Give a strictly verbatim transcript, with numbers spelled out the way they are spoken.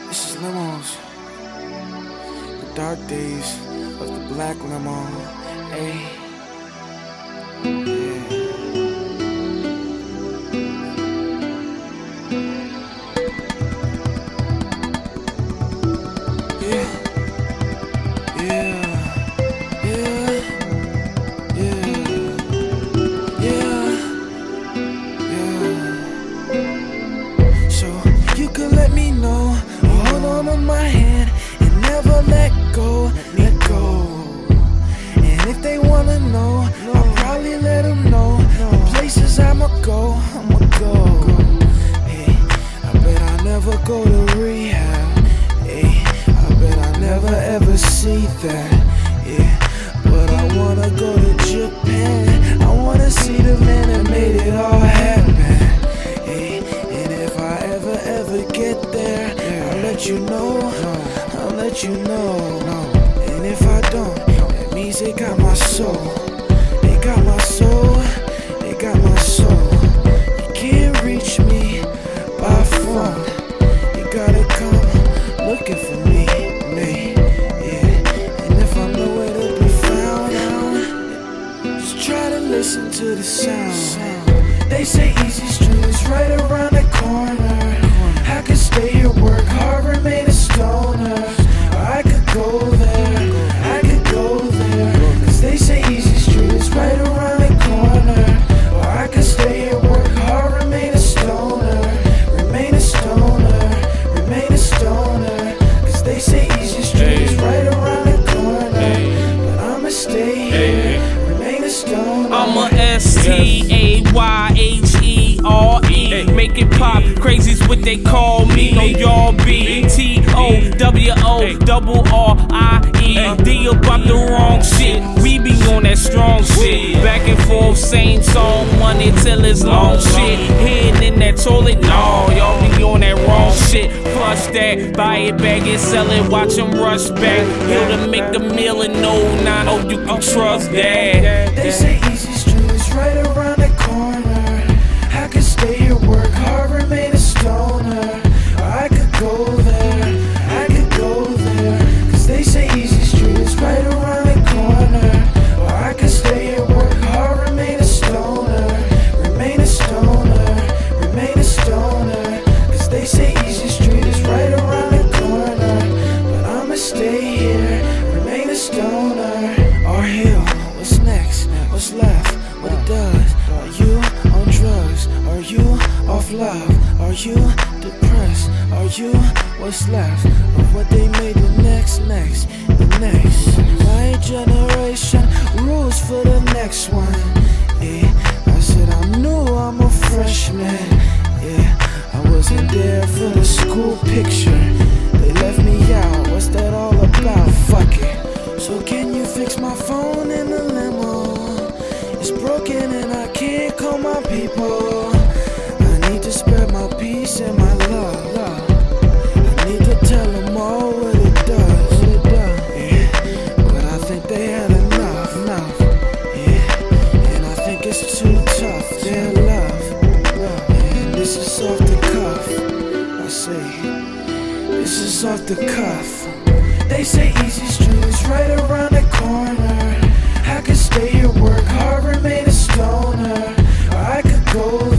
This is Limos, the dark days of the black limo. Ayy, yeah, yeah, yeah, yeah, yeah, yeah, yeah. So you could let me know. Hold on to my hand and never let go, let go. And if they wanna know, I'll probably let them know the places I'ma go, I'ma go. Hey, I bet I never go to rehab. Hey, I bet I never ever see that. Yeah, but I wanna go to Japan. I wanna see the man that made it all happen. Hey, and if I ever ever get there, I'll let you know, I'll let you know. And if I don't, that means they got my soul. They got my soul, they got my soul. You can't reach me by phone. You gotta come looking for me, me, yeah. And if I'm nowhere to be found, just try to listen to the sound. They say Easy Street is right around the corner. I could stay here, work hard, remain a stoner. Or I could go there, I could go there. Cause they say Easy Street is right around the corner. Or I could stay here, work hard, remain a stoner. Remain a stoner, remain a stoner. Cause they say Easy Street is right around the corner. But I'ma stay here, remain a stoner. I'm a S T A Y H E R E. Make it pop, crazy's what they call me. No, y'all be T O W O double R I E. D about the wrong shit. We be on that strong shit. Back and forth, same song, money till it's long shit. Hidden in that toilet, no, y'all be on that wrong shit. Flush that, buy it, bag it, sell it, watch them rush back. Here to make a meal and no nine, oh, you can trust that. They say Easy Street is right around the corner. I could stay here, work hard, remain a stoner. Or I could go there, I could go there. Cause they say Easy Street is right around the corner. Or I could stay here, work hard, remain a stoner. Remain a stoner, remain a stoner. Cause they say Easy Street is right around the corner. But I'ma stay here, remain a stoner. Or hill, what's next? What's left? What it does? Are you on drugs? Are you off love? Are you depressed? Are you what's left of what they made the next, next, the next? My generation rules for the next one. Yeah, I said I'm new, I'm a freshman. Yeah, I wasn't there for the school picture. They left me out, what's that all about? Fuck it. So can you fix my phone in the limo? It's broken and I can't call my people. I need to spread my peace and my love. I need to tell them all what it does. Yeah, but I think they had enough, enough. Yeah, and I think it's too tough, their love. And this is off the cuff. I say, this is off the cuff. They say Easy Street is right around the corner. I could stay here, work hard, remain a stoner. Or I could go